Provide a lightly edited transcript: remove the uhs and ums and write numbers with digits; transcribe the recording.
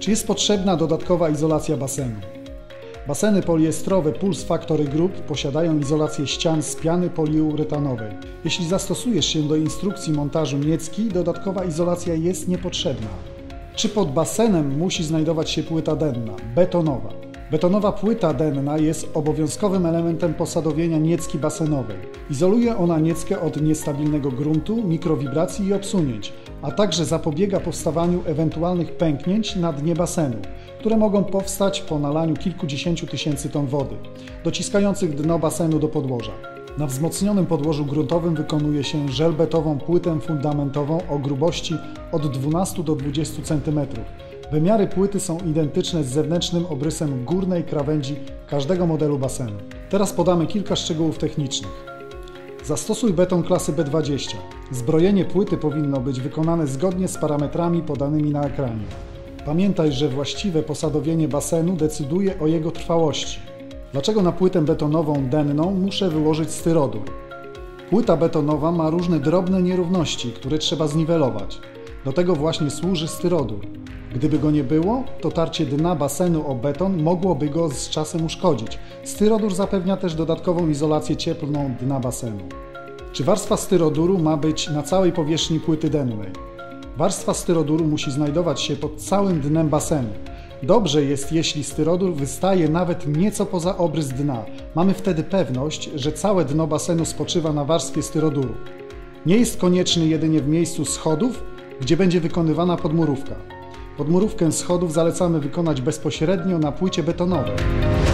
Czy jest potrzebna dodatkowa izolacja basenu? Baseny poliestrowe Pulse Factory Group posiadają izolację ścian z piany poliuretanowej. Jeśli zastosujesz się do instrukcji montażu niecki, dodatkowa izolacja jest niepotrzebna. Czy pod basenem musi znajdować się płyta denna, betonowa? Betonowa płyta denna jest obowiązkowym elementem posadowienia niecki basenowej. Izoluje ona nieckę od niestabilnego gruntu, mikrowibracji i obsunięć, a także zapobiega powstawaniu ewentualnych pęknięć na dnie basenu, które mogą powstać po nalaniu kilkudziesięciu tysięcy ton wody, dociskających dno basenu do podłoża. Na wzmocnionym podłożu gruntowym wykonuje się żelbetową płytę fundamentową o grubości od 12 do 20 cm. Wymiary płyty są identyczne z zewnętrznym obrysem górnej krawędzi każdego modelu basenu. Teraz podamy kilka szczegółów technicznych. Zastosuj beton klasy B20. Zbrojenie płyty powinno być wykonane zgodnie z parametrami podanymi na ekranie. Pamiętaj, że właściwe posadowienie basenu decyduje o jego trwałości. Dlaczego na płytę betonową denną muszę wyłożyć styrodur? Płyta betonowa ma różne drobne nierówności, które trzeba zniwelować. Do tego właśnie służy styrodur. Gdyby go nie było, to tarcie dna basenu o beton mogłoby go z czasem uszkodzić. Styrodur zapewnia też dodatkową izolację cieplną dna basenu. Czy warstwa styroduru ma być na całej powierzchni płyty dennej? Warstwa styroduru musi znajdować się pod całym dnem basenu. Dobrze jest, jeśli styrodur wystaje nawet nieco poza obrys dna. Mamy wtedy pewność, że całe dno basenu spoczywa na warstwie styroduru. Nie jest konieczny jedynie w miejscu schodów, gdzie będzie wykonywana podmurówka. Podmurówkę schodów zalecamy wykonać bezpośrednio na płycie betonowej.